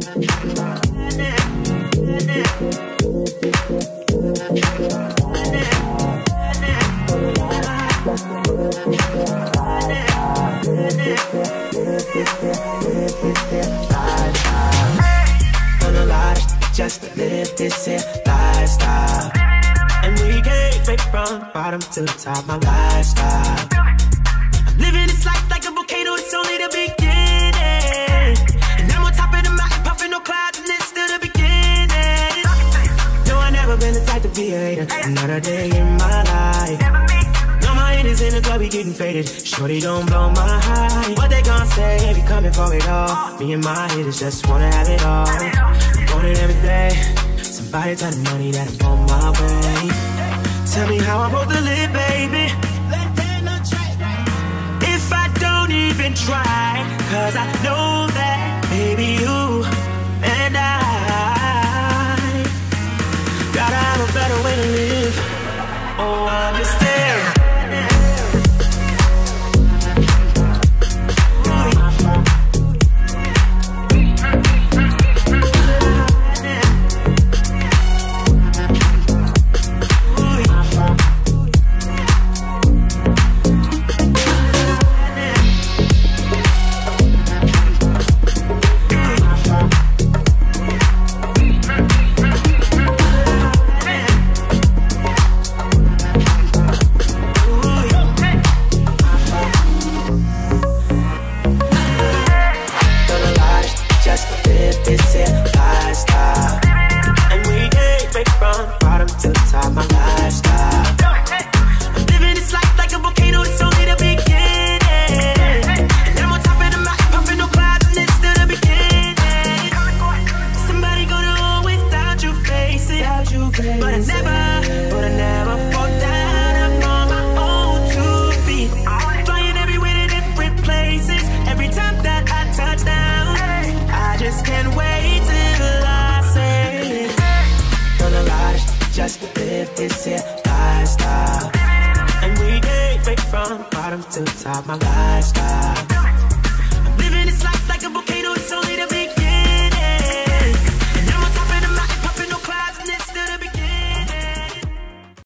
Just to live this here lifestyle, and we came straight from bottom to the top. My lifestyle, I'm living this life like a volcano. It's only the beginning, and I'm on top of the mountain, puffing no clouds, and it's still the beginning. No, I never been the type to be a hater, another day in my life. No, my haters in the club, we getting faded. Shorty don't blow my high. What they gon' say? We coming for it all. Me and my haters just wanna have it all. Want it every day. Somebody tell the money that I'm on my way. Tell me how I'm supposed to live, baby, if I don't even try. Cause I know that, baby, you and I gotta have a better way to live. Oh, understand. Just to live this here lifestyle, and we came straight from bottom to the top. My lifestyle, I'm living this life like a volcano.